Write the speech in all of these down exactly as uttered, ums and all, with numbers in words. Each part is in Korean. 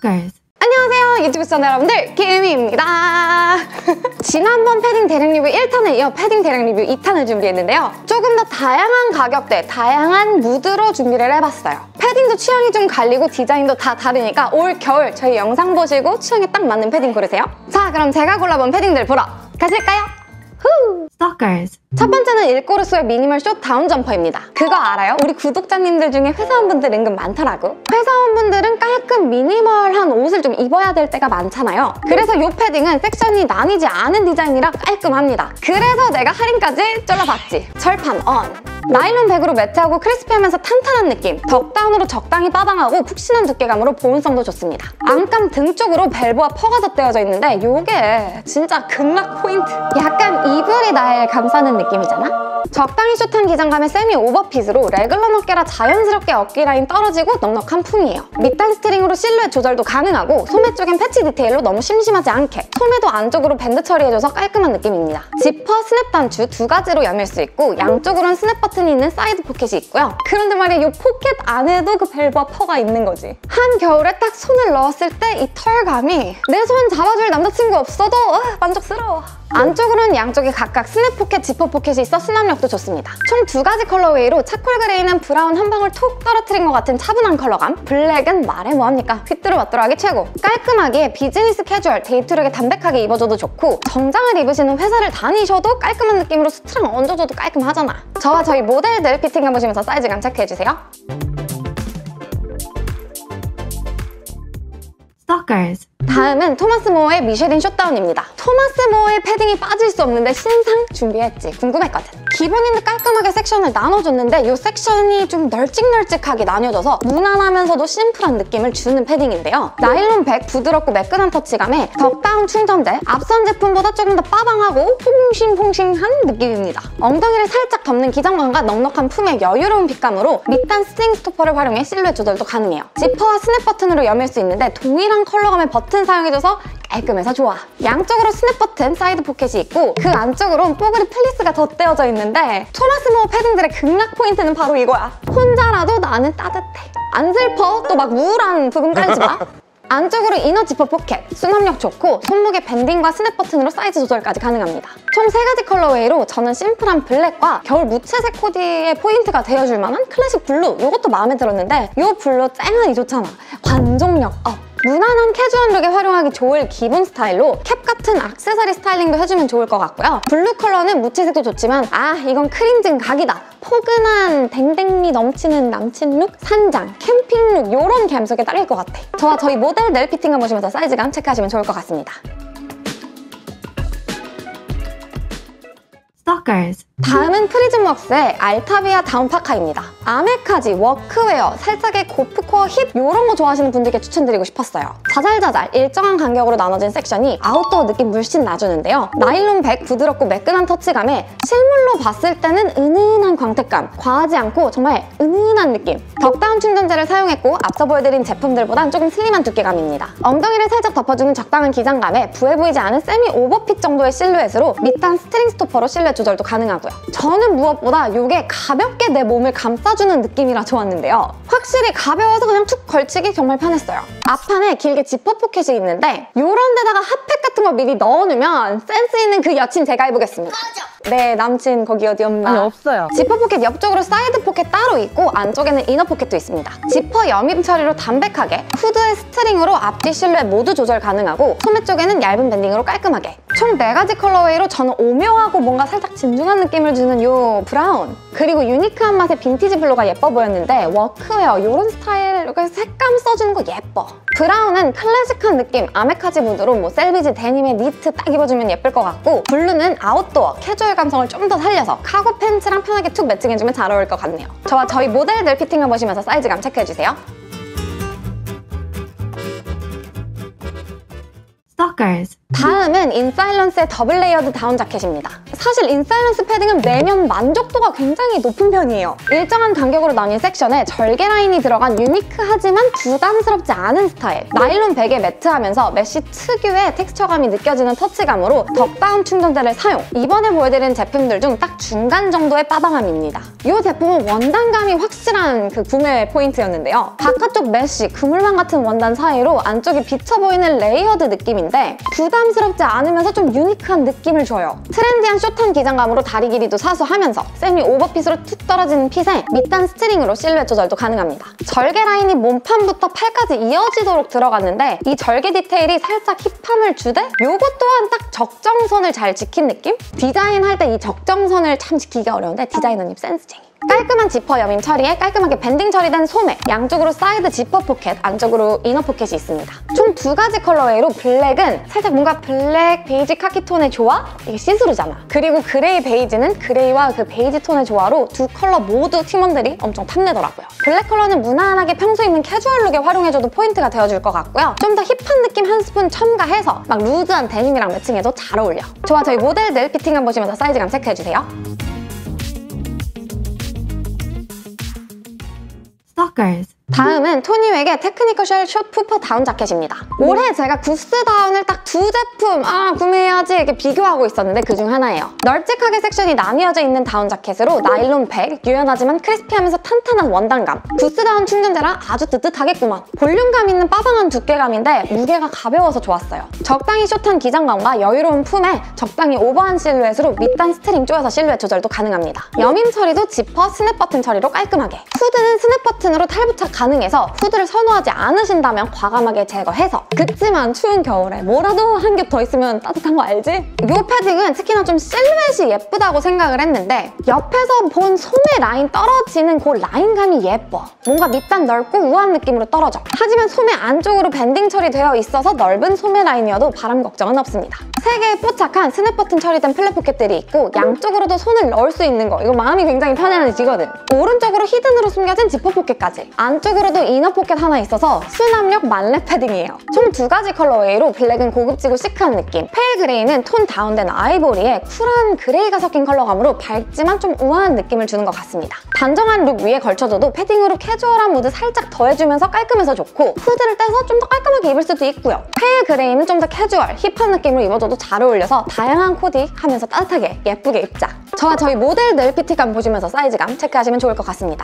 Stalkers. 안녕하세요, 유튜브 시청자 여러분들, 김희입니다. 지난번 패딩 대량 리뷰 일 탄에 이어 패딩 대량 리뷰 이 탄을 준비했는데요. 조금 더 다양한 가격대, 다양한 무드로 준비를 해봤어요. 패딩도 취향이 좀 갈리고 디자인도 다 다르니까 올 겨울 저희 영상 보시고 취향에 딱 맞는 패딩 고르세요. 자, 그럼 제가 골라본 패딩들 보러 가실까요? 후! Stalkers. 첫 번째는 일꼬르소의 미니멀 숏 다운 점퍼입니다. 그거 알아요? 우리 구독자님들 중에 회사원분들 은근 많더라고. 회사원분들은 깔끔 미니멀한 옷을 좀 입어야 될 때가 많잖아요. 그래서 이 패딩은 섹션이 나뉘지 않은 디자인이라 깔끔합니다. 그래서 내가 할인까지 쫄라봤지. 철판 언! 나일론 백으로 매트하고 크리스피하면서 탄탄한 느낌, 덕다운으로 적당히 빠방하고 푹신한 두께감으로 보온성도 좋습니다. 안감 등 쪽으로 벨브와 퍼가 덧대어져 있는데 이게 진짜 극락 포인트! 약간 이불이 날 감싸는 느낌이잖아? 적당히 숏한 기장감의 세미 오버핏으로 레글런 어깨라 자연스럽게 어깨 라인 떨어지고 넉넉한 품이에요. 밑단 스트링으로 실루엣 조절도 가능하고 소매 쪽엔 패치 디테일로 너무 심심하지 않게, 소매도 안쪽으로 밴드 처리해줘서 깔끔한 느낌입니다. 지퍼, 스냅 단추 두 가지로 여밀 수 있고 양쪽으로는 스냅 버튼이 있는 사이드 포켓이 있고요. 그런데 말이야, 이 포켓 안에도 그 벨브와 퍼가 있는 거지. 한겨울에 딱 손을 넣었을 때 이 털감이 내 손 잡아줄 남자친구 없어도 어, 만족스러워. 안쪽으로는 양쪽에 각각 스냅 포켓, 지퍼 포켓이 있어 수납력도 좋습니다. 총 두 가지 컬러웨이로 차콜 그레이는 브라운 한 방울 톡 떨어뜨린 것 같은 차분한 컬러감, 블랙은 말해 뭐합니까? 휘뚜루마뚜루하기 최고! 깔끔하게 비즈니스 캐주얼, 데이트룩에 담백하게 입어줘도 좋고 정장을 입으시는 회사를 다니셔도 깔끔한 느낌으로 수트랑 얹어줘도 깔끔하잖아. 저와 저희 모델들 피팅감 보시면서 사이즈감 체크해주세요. Stalkers. 다음은 토마스 모어의 미쉐린 숏다운입니다. 토마스 모어의 패딩이 빠질 수 없는데 신상 준비했지. 궁금했거든. 기본인 듯 깔끔하게 섹션을 나눠줬는데 이 섹션이 좀 널찍널찍하게 나뉘어져서 무난하면서도 심플한 느낌을 주는 패딩인데요. 나일론 백 부드럽고 매끈한 터치감에 덕다운 충전재, 앞선 제품보다 조금 더 빠방하고 퐁싱퐁싱한 느낌입니다. 엉덩이를 살짝 덮는 기장감과 넉넉한 품의 여유로운 핏감으로 밑단 스트링 스토퍼를 활용해 실루엣 조절도 가능해요. 지퍼와 스냅 버튼으로 여밀 수 있는데 동일한 컬러감의 버튼 사용해줘서 깔끔해서 좋아. 양쪽으로 스냅 버튼, 사이드 포켓이 있고 그 안쪽으로는 뽀글이 플리스가 덧대어져 있는데 토마스 모어 패딩들의 극락 포인트는 바로 이거야. 혼자라도 나는 따뜻해. 안 슬퍼. 또 막 우울한 부분 깔지 마. 안쪽으로 이너 지퍼 포켓, 수납력 좋고 손목에 밴딩과 스냅 버튼으로 사이즈 조절까지 가능합니다. 총 세 가지 컬러웨이로 저는 심플한 블랙과 겨울 무채색 코디의 포인트가 되어줄 만한 클래식 블루, 이것도 마음에 들었는데 이 블루 쨍하니 좋잖아. 관종력 업! 무난한 캐주얼 룩에 활용하기 좋을 기본 스타일로 캡 같은 액세서리 스타일링도 해주면 좋을 것 같고요. 블루 컬러는 무채색도 좋지만 아, 이건 크림진 각이다. 포근한 댕댕미 넘치는 남친 룩, 산장, 캠핑 룩 이런 감성에 딱일 것 같아. 저와 저희 모델들 피팅감 보시면서 사이즈감 체크하시면 좋을 것 같습니다. Stalkers. 다음은 프리즘웍스의 알타비아 다운 파카입니다. 아메카지, 워크웨어, 살짝의 고프코어 힙 이런 거 좋아하시는 분들께 추천드리고 싶었어요. 자잘자잘 일정한 간격으로 나눠진 섹션이 아웃도어 느낌 물씬 나주는데요. 나일론 백 부드럽고 매끈한 터치감에 실물로 봤을 때는 은은한 광택감, 과하지 않고 정말 은은한 느낌. 덕다운 충전재를 사용했고 앞서 보여드린 제품들보단 조금 슬림한 두께감입니다. 엉덩이를 살짝 덮어주는 적당한 기장감에 부해 보이지 않은 세미 오버핏 정도의 실루엣으로 밑단 스트링 스토퍼로 실루엣 조절도 가능하고요. 저는 무엇보다 이게 가볍게 내 몸을 감싸주는 느낌이라 좋았는데요. 확실히 가벼워서 그냥 툭 걸치기 정말 편했어요. 앞판에 길게 지퍼 포켓이 있는데 이런 데다가 핫팩 같은 거 미리 넣어놓으면 센스 있는 그 여친 제가 해보겠습니다. 네, 남친 거기 어디 없나? 아니, 없어요. 지퍼 포켓 옆쪽으로 사이드 포켓 따로 있고 안쪽에는 이너 포켓도 있습니다. 지퍼 여밈 처리로 담백하게, 후드의 스트링으로 앞뒤 실루엣 모두 조절 가능하고 소매 쪽에는 얇은 밴딩으로 깔끔하게. 총 네 가지 컬러웨이로 저는 오묘하고 뭔가 살짝 진중한 느낌을 주는 요 브라운, 그리고 유니크한 맛의 빈티지 블루가 예뻐 보였는데 워크웨어 이런 스타일 이렇게 색감 써주는 거 예뻐. 브라운은 클래식한 느낌, 아메카지 무드로 뭐 셀비지 데님에 니트 딱 입어주면 예쁠 것 같고 블루는 아웃도어, 캐주얼 감성을 좀 더 살려서 카고 팬츠랑 편하게 툭 매칭해주면 잘 어울릴 것 같네요. 저와 저희 모델들 피팅을 보시면서 사이즈감 체크해주세요. Stalkers. Stalkers. 다음은 인사일런스의 더블 레이어드 다운 자켓입니다. 사실 인사일런스 패딩은 매년 만족도가 굉장히 높은 편이에요. 일정한 간격으로 나뉜 섹션에 절개 라인이 들어간 유니크하지만 부담스럽지 않은 스타일. 나일론 베개 매트하면서 메쉬 특유의 텍스처감이 느껴지는 터치감으로 덕다운 충전재를 사용. 이번에 보여드리는 제품들 중 딱 중간 정도의 빠방함입니다. 이 제품은 원단감이 확실한 그 구매 포인트였는데요. 바깥쪽 메쉬, 그물망 같은 원단 사이로 안쪽이 비쳐 보이는 레이어드 느낌인데 부담스럽지 않으면서 좀 유니크한 느낌을 줘요. 트렌디한 숏한 기장감으로 다리 길이도 사수하면서 세미 오버핏으로 툭 떨어지는 핏에 밑단 스트링으로 실루엣 조절도 가능합니다. 절개 라인이 몸판부터 팔까지 이어지도록 들어갔는데 이 절개 디테일이 살짝 힙함을 주되 요것 또한 딱 적정선을 잘 지킨 느낌? 디자인할 때 이 적정선을 참 지키기가 어려운데 디자이너님 센스쟁이. 깔끔한 지퍼 여밈 처리에 깔끔하게 밴딩 처리된 소매, 양쪽으로 사이드 지퍼 포켓, 안쪽으로 이너 포켓이 있습니다. 총 두 가지 컬러웨이로 블랙은 살짝 뭔가 블랙, 베이지, 카키 톤의 조화? 이게 시스루잖아. 그리고 그레이, 베이지는 그레이와 그 베이지 톤의 조화로 두 컬러 모두 팀원들이 엄청 탐내더라고요. 블랙 컬러는 무난하게 평소 입는 캐주얼 룩에 활용해줘도 포인트가 되어줄 것 같고요. 좀 더 힙한 느낌 한 스푼 첨가해서 막 루즈한 데님이랑 매칭해도 잘 어울려. 좋아, 저희 모델들 피팅감 보시면서 사이즈감 체크해주세요. Stalkers. 다음은 토니웩의 테크니컬 쉘 숏 푸퍼 다운 자켓입니다. 올해 제가 구스 다운을 딱 두 제품 아 구매해야지 이렇게 비교하고 있었는데 그중 하나예요. 널찍하게 섹션이 나뉘어져 있는 다운 자켓으로 나일론 백, 유연하지만 크리스피하면서 탄탄한 원단감. 구스 다운 충전재라 아주 뜨뜻하겠구만. 볼륨감 있는 빠방한 두께감인데 무게가 가벼워서 좋았어요. 적당히 숏한 기장감과 여유로운 품에 적당히 오버한 실루엣으로 밑단 스트링 조여서 실루엣 조절도 가능합니다. 여밈 처리도 지퍼, 스냅 버튼 처리로 깔끔하게. 후드는 스냅 버튼으로 탈부착 가능해서 후드를 선호하지 않으신다면 과감하게 제거해서. 그치만 추운 겨울에 뭐라도 한 겹 더 있으면 따뜻한 거 알지? 이 패딩은 특히나 좀 실루엣이 예쁘다고 생각을 했는데 옆에서 본 소매 라인 떨어지는 그 라인감이 예뻐. 뭔가 밑단 넓고 우아한 느낌으로 떨어져. 하지만 소매 안쪽으로 밴딩 처리되어 있어서 넓은 소매 라인이어도 바람 걱정은 없습니다. 세 개의 뽀짝한 스냅 버튼 처리된 플랫 포켓들이 있고 양쪽으로도 손을 넣을 수 있는 거. 이거 마음이 굉장히 편안해지거든. 오른쪽으로 히든으로 숨겨진 지퍼 포켓까지. 안쪽으로도 이너 포켓 하나 있어서 수납력 만렙 패딩이에요. 총 두 가지 컬러웨이로 블랙은 고급지고 시크한 느낌, 페일 그레이는 톤 다운된 아이보리에 쿨한 그레이가 섞인 컬러감으로 밝지만 좀 우아한 느낌을 주는 것 같습니다. 단정한 룩 위에 걸쳐줘도 패딩으로 캐주얼한 무드 살짝 더해주면서 깔끔해서 좋고 후드를 떼서 좀 더 깔끔하게 입을 수도 있고요. 페일 그레이는 좀 더 캐주얼, 힙한 느낌으로 입어줘도 잘 어울려서 다양한 코디 하면서 따뜻하게 예쁘게 입자. 저와 저희 모델들 피티감 보시면서 사이즈감 체크하시면 좋을 것 같습니다.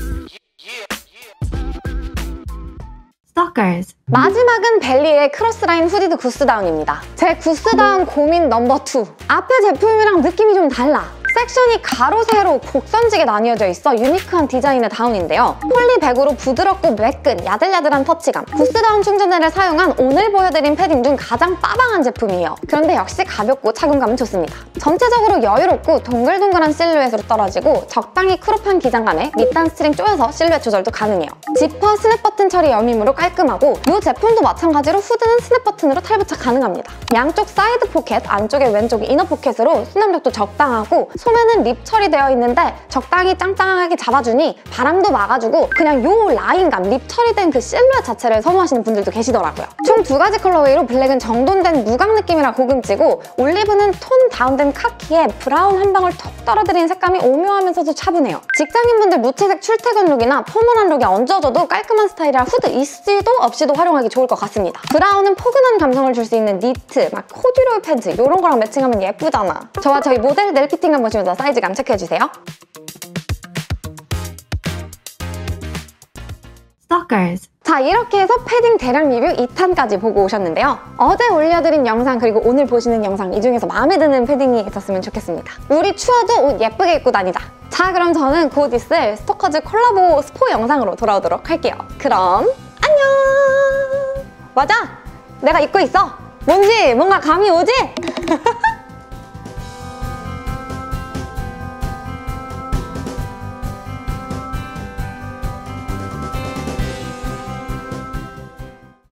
Stalkers. 마지막은 벨리의 크로스라인 후디드 구스다운입니다. 제 구스다운 고민 넘버 투. 앞에 제품이랑 느낌이 좀 달라. 섹션이 가로, 세로, 곡선지게 나뉘어져 있어 유니크한 디자인의 다운인데요. 폴리백으로 부드럽고 매끈, 야들야들한 터치감. 구스다운 충전재를 사용한 오늘 보여드린 패딩 중 가장 빠방한 제품이에요. 그런데 역시 가볍고 착용감은 좋습니다. 전체적으로 여유롭고 동글동글한 실루엣으로 떨어지고 적당히 크롭한 기장감에 밑단 스트링 조여서 실루엣 조절도 가능해요. 지퍼, 스냅 버튼 처리 여밈으로 깔끔하고 이 제품도 마찬가지로 후드는 스냅 버튼으로 탈부착 가능합니다. 양쪽 사이드 포켓, 안쪽에 왼쪽 이너 포켓으로 수납력도 적당하고 소매는 립 처리되어 있는데 적당히 짱짱하게 잡아주니 바람도 막아주고 그냥 요 라인감, 립 처리된 그 실루엣 자체를 선호하시는 분들도 계시더라고요. 총 두 가지 컬러웨이로 블랙은 정돈된 무광 느낌이라 고급지고 올리브는 톤 다운된 카키에 브라운 한 방울 톡 떨어뜨리는 색감이 오묘하면서도 차분해요. 직장인분들 무채색 출퇴근 룩이나 포멀한 룩에 얹어줘도 깔끔한 스타일이라 후드 있이도 없이도 활용하기 좋을 것 같습니다. 브라운은 포근한 감성을 줄 수 있는 니트, 막 코듀로이 팬츠 이런 거랑 매칭하면 예쁘잖아. 저와 저희 모델들 피팅감 보시면서 사이즈감 체크해주세요. Stalkers. 자, 이렇게 해서 패딩 대량 리뷰 이 탄까지 보고 오셨는데요. 어제 올려드린 영상 그리고 오늘 보시는 영상 이 중에서 마음에 드는 패딩이 있었으면 좋겠습니다. 우리 추워도 옷 예쁘게 입고 다니자. 자, 그럼 저는 곧 있을 스토커즈 콜라보 스포 영상으로 돌아오도록 할게요. 그럼 안녕! 맞아! 내가 입고 있어! 뭔지 뭔가 감이 오지?